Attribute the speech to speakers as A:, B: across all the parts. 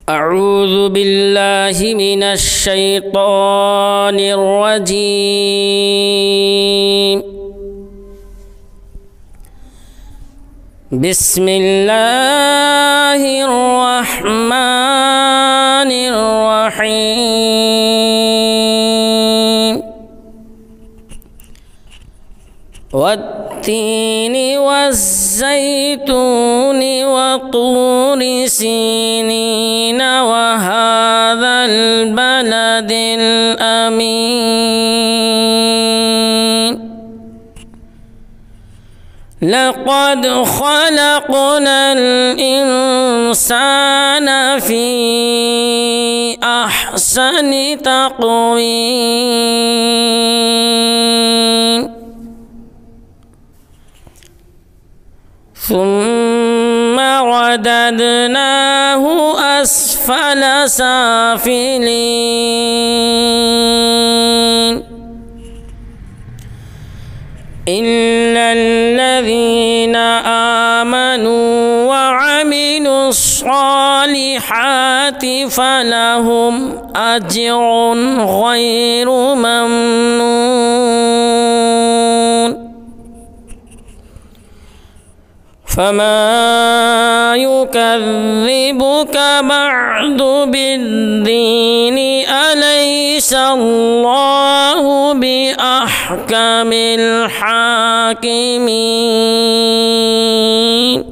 A: أعوذ بالله من الشيطان الرجيم. بسم الله الرحمن الرحيم. والتين والزيتون وطور سينين وهذا البلد الأمين. لقد خلقنا الإنسان في أحسن تقويم ثم رددناه أسفل سافلين إلا الذين آمنوا وعملوا الصالحات فلهم أجر غير ممنون. فما يكذبك بعد بالدين أليس الله بأحكم الحاكمين.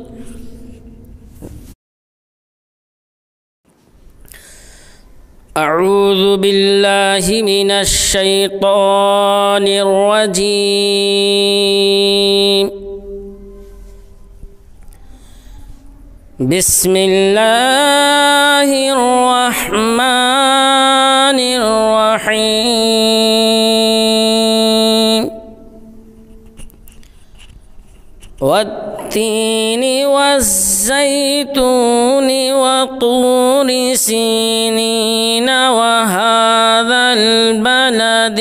A: أعوذ بالله من الشيطان الرجيم. بسم الله الرحمن الرحيم. والتين والزيتون وطور سينين وهذا البلد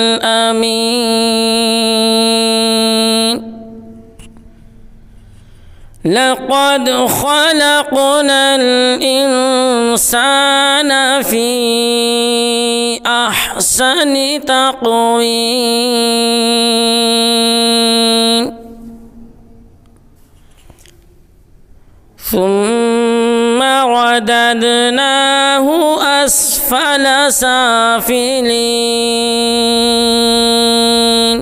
A: الأمين. لقد خلقنا الإنسان في أحسن تقويم ثم رددناه أسفل سافلين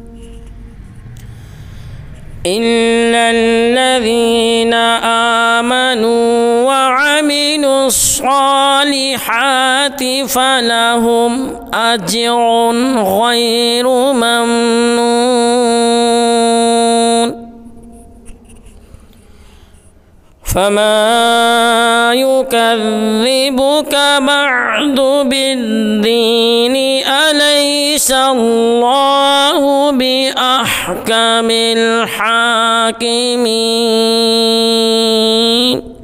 A: إلا الذين آمنوا وعملوا الصالحات فلهم أجر غير ممنون. فما يكذبك بعد بالدين أليس الله بأحكم الحاكمين.